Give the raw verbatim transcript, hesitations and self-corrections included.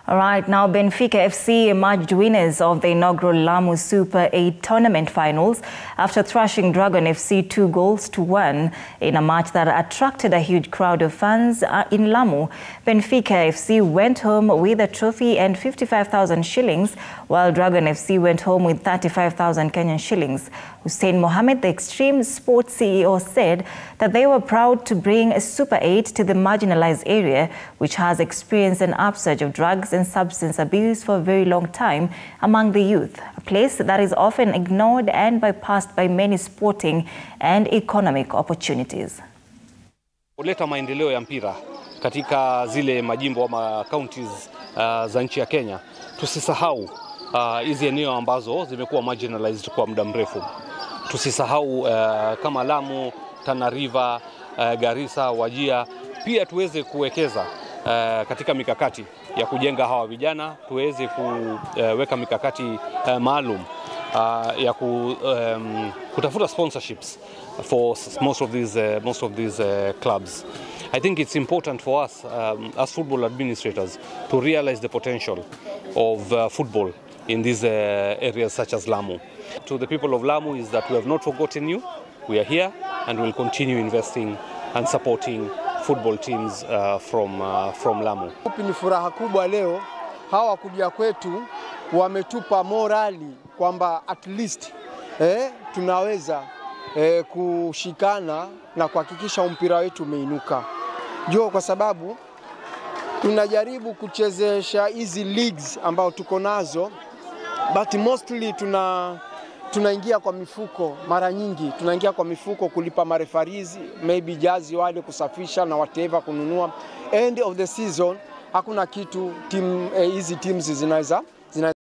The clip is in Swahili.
All right, now Benfica F C emerged winners of the inaugural Lamu Super eight tournament finals after thrashing Dragon F C two goals to one in a match that attracted a huge crowd of fans in Lamu. Benfica F C went home with a trophy and fifty-five thousand shillings, while Dragon F C went home with thirty-five thousand Kenyan shillings. Hussein Mohamed, the Extreme Sports C E O, said that they were proud to bring a Super eight to the marginalized area, which has experienced an upsurge of drugs and substance abuse for a very long time among the youth, a place that is often ignored and bypassed by many sporting and economic opportunities. Kuleta maendeleo ya mpira katika zile majimbo ama counties uh, za nchi ya Kenya, tusisahau hizi uh, eneo ambazo zimekuwa marginalized kwa muda mrefu. Tusisahau uh, kama Lamu, Tana River, uh, Garissa, Wajir, pia tuweze kuwekeza uh, katika mikakati ya kujenga hawa vijana, tuweze kuweka mikakati uh, maalum uh, ya ku, um, kutafuta sponsorships for most of these uh, most of these uh, clubs. I think it's important for us um, as football administrators to realize the potential of uh, football in these uh, areas such as Lamu. To the people of Lamu is that we have not forgotten you. We are here and we'll continue investing and supporting football teams uh, from uh, from Lamu. Ni furaha kubwa leo, hawa kuja kwetu wametupa morali kwamba at least eh, tunaweza eh, kushikana na kuhakikisha mpira wetu umeinuka. Jo, kwa sababu tunajaribu kuchezesha hizi leagues ambao tuko nazo, but mostly tuna tunaingia kwa mifuko. Mara nyingi tunaingia kwa mifuko kulipa marefarizi, maybe jazi wale kusafisha na whatever kununua. End of the season hakuna kitu team hizi eh, teams zinaweza